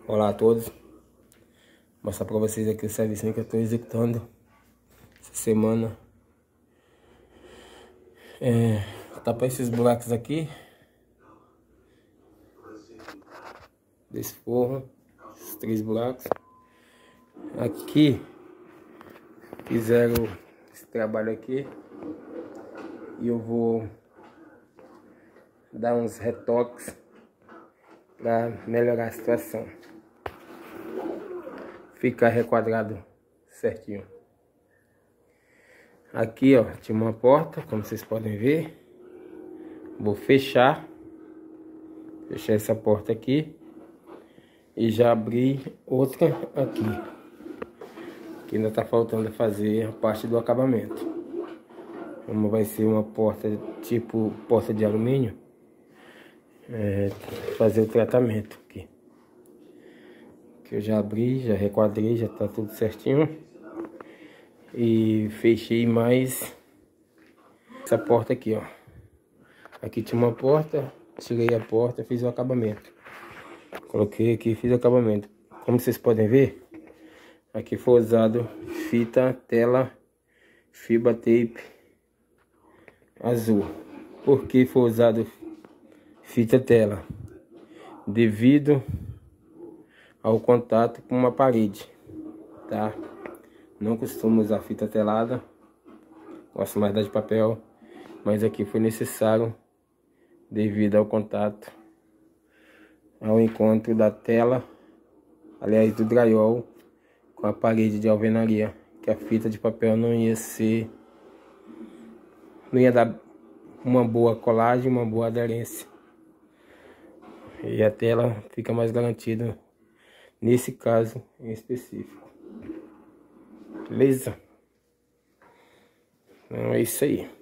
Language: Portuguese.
Olá a todos, vou mostrar para vocês aqui o serviço que eu estou executando essa semana. Tapar esses buracos aqui desse forro, esses 3 buracos aqui. Fizeram esse trabalho aqui e eu vou dar uns retoques para melhorar a situação, ficar requadrado certinho. Aqui ó, tinha uma porta, como vocês podem ver. Vou fechar essa porta aqui e já abri outra aqui, que ainda tá faltando fazer a parte do acabamento. Como vai ser uma porta tipo porta de alumínio, fazer o tratamento aqui, que eu já abri, já requadrei, já tá tudo certinho. E fechei mais essa porta aqui, ó. Aqui tinha uma porta, tirei a porta, fiz o acabamento. Coloquei aqui, fiz o acabamento. Como vocês podem ver, aqui foi usado fita, tela, fibra tape azul. Por que foi usado fita tela? Devido ao contato com uma parede, tá? Não costumo usar fita telada, gosto mais da de papel, mas aqui foi necessário devido ao contato, ao encontro da tela, aliás do drywall, com a parede de alvenaria, que a fita de papel não ia dar uma boa colagem, uma boa aderência, e a tela fica mais garantida nesse caso em específico. Beleza? Então é isso aí.